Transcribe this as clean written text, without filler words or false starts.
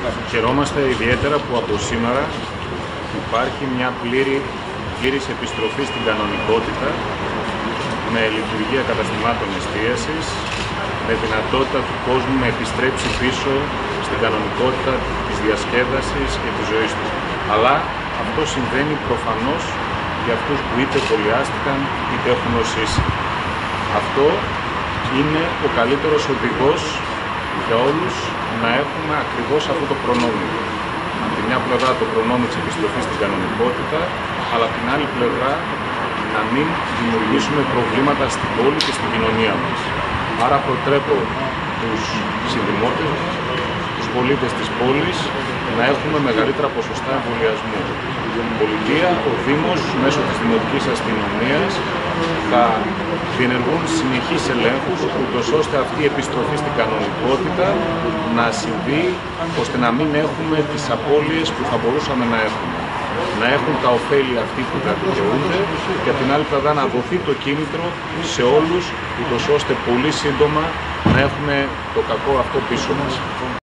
Χαιρόμαστε ιδιαίτερα που από σήμερα υπάρχει μια πλήρης επιστροφή στην κανονικότητα με λειτουργία καταστημάτων εστίασης, με δυνατότητα του κόσμου να επιστρέψει πίσω στην κανονικότητα της διασκέδασης και της ζωής του. Αλλά αυτό συμβαίνει προφανώς για αυτούς που είτε εμβολιάστηκαν είτε έχουν νοσήσει. Αυτό είναι ο καλύτερος οδηγός για όλους να έχουμε ακριβώς αυτό το προνόμιο. Από τη μια πλευρά το προνόμιο της επιστροφής στην κανονικότητα, αλλά από την άλλη πλευρά να μην δημιουργήσουμε προβλήματα στην πόλη και στην κοινωνία μας. Άρα προτρέπω τους συνδημότες, τους πολίτες της πόλης να έχουμε μεγαλύτερα ποσοστά εμβολιασμού. Η πολιτεία, ο Δήμος, μέσω της Δημοτικής Αστυνομίας θα διενεργούν συνεχείς ελέγχους, ούτως ώστε αυτή η επιστροφή στην κανονικότητα να συμβεί, ώστε να μην έχουμε τις απώλειες που θα μπορούσαμε να έχουμε. Να έχουν τα ωφέλη αυτοί που τα δικαιούνται και από την άλλη πλευρά να δοθεί το κίνητρο σε όλους, ούτως ώστε πολύ σύντομα να έχουμε το κακό αυτό πίσω μας.